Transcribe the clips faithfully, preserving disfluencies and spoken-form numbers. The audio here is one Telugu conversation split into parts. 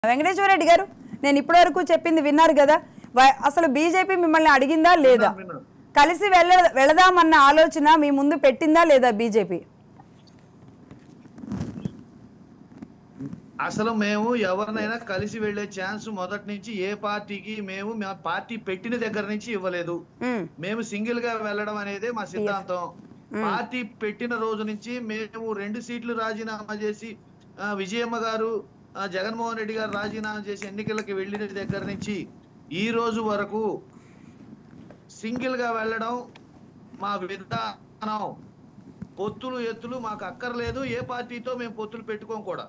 వెంకటేశ్వర రెడ్డి గారు నేను ఇప్పటివరకు చెప్పింది విన్నారు కదా అసలు బీజేపీ మిమ్మల్ని అడిగిందా లేదా కలిసి వెళ్ళ వెళదామన్న ఆలోచన మీ ముందు పెట్టిందా లేదా బీజేపీ అసలు మేము ఎవరినైనా కలిసి వెళ్ళే ఛాన్స్ మొదటి నుంచి ఏ పార్టీకి మేము మా పార్టీ పెట్టిన దగ్గర నుంచి ఇవ్వలేదు మేము సింగిల్ గా వెళ్ళడం అనేది మా సిద్ధాంతం పార్టీ పెట్టిన రోజు నుంచి మేము రెండు సీట్లు రాజీనామా చేసి విజయమ్మ గారు జగన్మోహన్ రెడ్డి గారు రాజీనామా చేసి ఎన్నికలకు వెళ్ళిన దగ్గర నుంచి ఈ రోజు వరకు సింగిల్ గా వెళ్ళడం మా విధానం పొత్తులు ఎత్తులు మాకు అక్కర్లేదు ఏ పార్టీతో మేము పొత్తులు పెట్టుకోం కూడా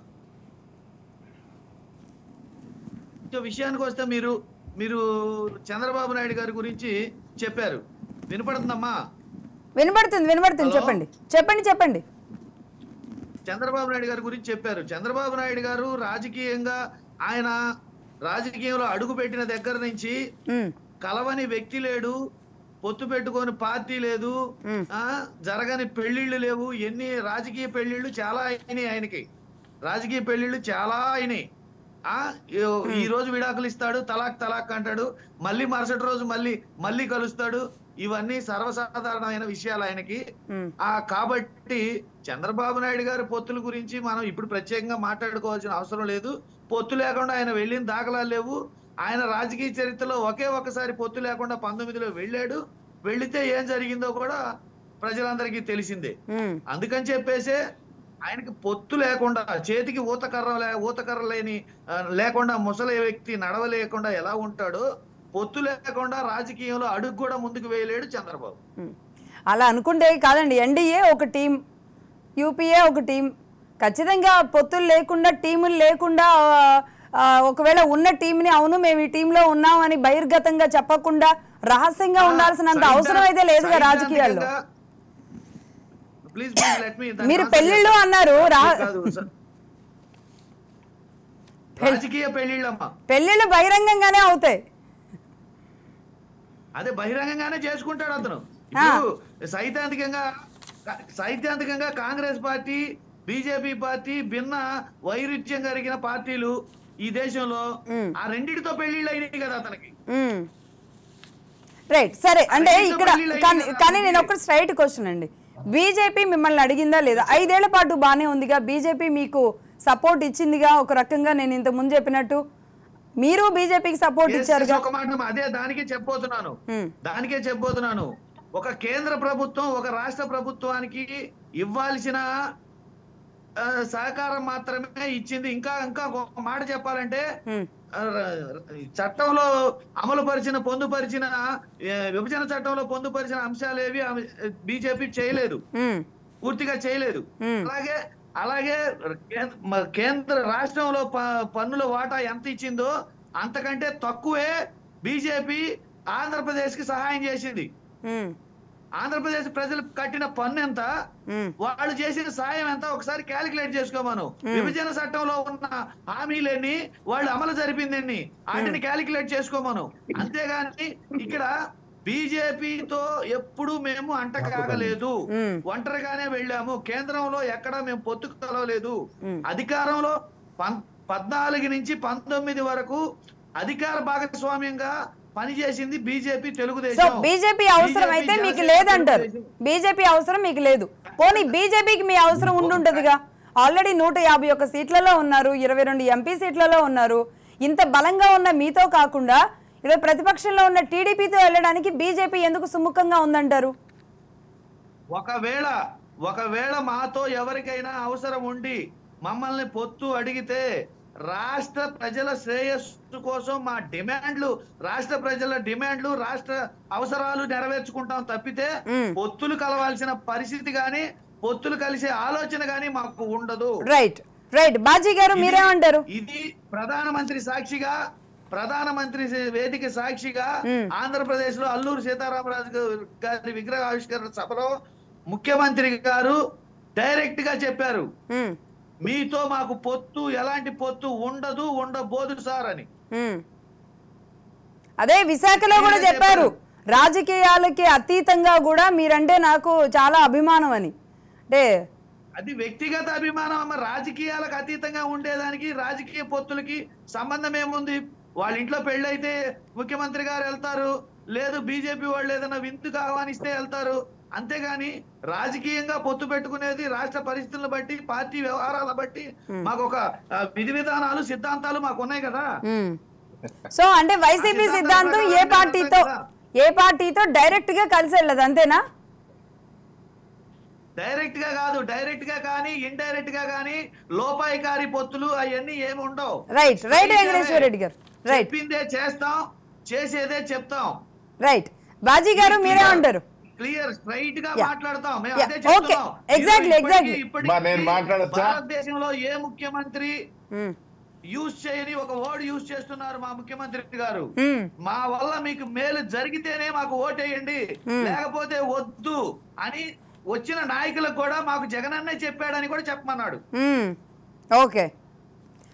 విషయానికి వస్తే మీరు మీరు చంద్రబాబు నాయుడు గారి గురించి చెప్పారు వినపడుతుందమ్మా వినపడుతుంది వినపడుతుంది చెప్పండి చెప్పండి చెప్పండి చంద్రబాబు నాయుడు గారి గురించి చెప్పారు చంద్రబాబు నాయుడు గారు రాజకీయంగా ఆయన రాజకీయంలో అడుగు పెట్టిన దగ్గర నుంచి కలవని వ్యక్తి లేడు పొత్తు పెట్టుకొని పార్టీ లేదు ఆ జరగని పెళ్లిళ్ళు లేవు ఎన్ని రాజకీయ పెళ్లిళ్ళు చాలా అయినాయి ఆయనకి రాజకీయ పెళ్లిళ్ళు చాలా అయినాయి ఆ ఈ రోజు విడాకులు ఇస్తాడు తలాక్ తలాక్ అంటాడు మళ్ళీ మరుసటి రోజు మళ్ళీ మళ్ళీ కలుస్తాడు ఇవన్నీ సర్వసాధారణమైన విషయాలు ఆయనకి ఆ కాబట్టి చంద్రబాబు నాయుడు గారి పొత్తుల గురించి మనం ఇప్పుడు ప్రత్యేకంగా మాట్లాడుకోవాల్సిన అవసరం లేదు పొత్తు లేకుండా ఆయన వెళ్ళిన దాఖలాలు లేవు ఆయన రాజకీయ చరిత్రలో ఒకే ఒకసారి పొత్తు లేకుండా పంతొమ్మిదిలో వెళ్ళాడు వెళితే ఏం జరిగిందో కూడా ప్రజలందరికీ తెలిసిందే అందుకని చెప్పేసే ఆయనకి పొత్తు లేకుండా చేతికి ఊతకర్ర ఊతకర్ర లేని లేకుండా ముసలి వ్యక్తి నడవలేకుండా ఎలా ఉంటాడో పొత్తు లేకుండా రాజకీయంలో అడుగు కూడా ముందుకు వేయలేడు చంద్రబాబు అలా అనుకుంటే కాదండి ఎన్డీఏ ఒక టీం యూపీఏ ఒక టీం ఖచ్చితంగా పొత్తులు లేకుండా టీములు లేకుండా ఒకవేళ ఉన్న టీంని అవును మేము ఈ టీంలో ఉన్నామని బహిర్గతంగా చెప్పకుండా రహస్యంగా ఉండాల్సినంత అవసరం అయితే లేదుగా రాజకీయాల్లో మీరు పెళ్లిళ్ళు అన్నారు రాజకీయ పెళ్లిళ్ళమ్మా పెళ్లిళ్ళు బహిరంగంగానే అవుతాయి అదే బహిరంగంగానే చేసుకుంటాడు అతను సైద్ధాంతికంగా సైద్ధాంతికంగా కాంగ్రెస్ పార్టీ బీజేపీ పార్టీ భిన్న వైరుధ్యం కలిగిన పార్టీలు ఈ దేశంలో ఆ రెండిటితో పెళ్లిళ్ళు అయినాయి కదా అతనికి రైట్ సరే అంటే ఇక్కడ కానీ నేను ఒక స్ట్రైట్ క్వశ్చన్ అండి బీజేపీ మిమ్మల్ని అడిగిందా లేదా ఐదేళ్ల పాటు బానే ఉందిగా బీజేపీ మీకు సపోర్ట్ ఇచ్చిందిగా ఒక రకంగా నేను ఇంత ముందు చెప్పినట్టు మీరు బీజేపీకి సపోర్ట్ ఇచ్చారుగా ఒక మాట అదే దానికే చెప్పబోతున్నాను దానికే చెప్పబోతున్నాను ఒక కేంద్ర ప్రభుత్వం ఒక రాష్ట్ర ప్రభుత్వానికి ఇవ్వాల్సిన సహకారం మాత్రమే ఇచ్చింది ఇంకా ఇంకా ఒక మాట చెప్పాలంటే చట్టంలో అమలు పరిచిన పొందుపరిచిన విభజన చట్టంలో పొందుపరిచిన అంశాలు ఏవి బీజేపీ చేయలేదు పూర్తిగా చేయలేదు అలాగే అలాగే కేంద్ర రాష్ట్రంలో పన్నుల వాటా ఎంత ఇచ్చిందో అంతకంటే తక్కువే బీజేపీ ఆంధ్రప్రదేశ్ కి సహాయం చేసింది ఆంధ్రప్రదేశ్ ప్రజలు కట్టిన పన్ను ఎంత వాళ్ళు చేసిన సాయం ఎంత ఒకసారి క్యాలిక్యులేట్ చేసుకోమను విభజన చట్టంలో ఉన్న హామీలన్నీ వాళ్ళు అమలు జరిపిందండి వాటిని క్యాలిక్యులేట్ చేసుకోమను అంతేగాని ఇక్కడ బీజేపీతో ఎప్పుడు మేము అంట కాగలేదు ఒంటరిగానే వెళ్ళాము కేంద్రంలో ఎక్కడ మేము పొత్తుకు కలవలేదు అధికారంలో పద్నాలుగు నుంచి పంతొమ్మిది వరకు అధికార భాగస్వామ్యంగా పనిచేసింది బీజేపీ తెలుగుదేశం బీజేపీ అవసరం అయితే మీకు లేదంటారు బీజేపీ అవసరం మీకు లేదు పోనీ బీజేపీకి మీ అవసరం ఉండుంటదిగా ఆల్రెడీ నూట యాభై ఒక్క సీట్లలో ఉన్నారు ఇరవై రెండు ఎంపీ సీట్లలో ఉన్నారు ఇంత బలంగా ఉన్న మీతో కాకుండా ఇలా ప్రతిపక్షంలో ఉన్న టీడీపీతో వెళ్ళడానికి బీజేపీ ఎందుకు సుముఖంగా ఉందంటారు ఒకవేళ ఒకవేళ మాతో ఎవరికైనా అవసరం ఉండి మమ్మల్ని పొత్తు అడిగితే రాష్ట్ర ప్రజల శ్రేయస్సు కోసం మా డిమాండ్లు రాష్ట్ర ప్రజల డిమాండ్లు రాష్ట్ర అవసరాలు నెరవేర్చుకుంటాం తప్పితే పొత్తులు కలవాల్సిన పరిస్థితి గాని పొత్తులు కలిసే ఆలోచన గాని మాకు ఉండదు రైట్ రైట్ బాజీ గారు మీరేమంటారు ఇది ప్రధానమంత్రి సాక్షిగా ప్రధానమంత్రి వేదిక సాక్షిగా ఆంధ్రప్రదేశ్ లో అల్లూరు సీతారామరాజు గారి విగ్రహ ఆవిష్కరణ సభలో ముఖ్యమంత్రి గారు డైరెక్ట్ గా చెప్పారు మీతో మాకు పొత్తు ఎలాంటి పొత్తు ఉండదు ఉండబోదు సార్ అని అదే విశాఖలో కూడా చెప్పారు రాజకీయాలకి అతీతంగా కూడా మీరంటే నాకు చాలా అభిమానం అని అంటే అది వ్యక్తిగత అభిమానం అమ్మ. రాజకీయాలకు అతీతంగా ఉండేదానికి రాజకీయ పొత్తులకి సంబంధం ఏముంది? వాళ్ళ ఇంట్లో పెళ్ళైతే ముఖ్యమంత్రి గారు వెళ్తారు, లేదు బీజేపీ వాళ్ళు ఏదైనా విందుకు ఆహ్వానిస్తే వెళ్తారు. అంతేగాని రాజకీయంగా పొత్తు పెట్టుకునేది రాష్ట్ర పరిస్థితులను బట్టి, పార్టీ వ్యవహారాల బట్టి మాకు ఒక విధి విధానాలు సిద్ధాంతాలు మాకు ఉన్నాయి కదా. సో అంటే వైసీపీ సిద్ధాంతం ఏ పార్టీతో ఏ పార్టీతో డైరెక్ట్ గా కలిసి వెళ్ళదు, అంతేనా? డైరెక్ట్ గా కాదు, డైరెక్ట్ గా కానీ ఇండైరెక్ట్ గా కానీ లోపాయికారి పొత్తులు అవన్నీ ఏమి ఉండవు. రైట్ రైట్ వెంకటేశ్వర రెడ్డి గారు, రైట్. చెప్పిందే చేస్తాం, చేసేదే చెప్తాం. రైట్. బాజీ గారు మీరే ఉంటారు. క్లియర్ స్ట్రైట్ గా మాట్లాడతాం. మేము Yeah. అదే Okay. చెప్తున్నాం. Exactly, exactly. ఇప్పటికీ నేను మాట్లాడొచ్చా? భారతదేశంలో ఏ ముఖ్యమంత్రి యూజ్ చేయని ఒక వర్డ్ యూజ్ చేస్తున్నారు మా ముఖ్యమంత్రి గారు. మా వల్ల మీకు మేలు జరిగితేనే మాకు ఓటేయండి, లేకపోతే వద్దు అని వచ్చిన నాయకులకు కూడా మాకు జగనన్నే చెప్పాడని కూడా చెప్పమన్నాడు. ఓకే.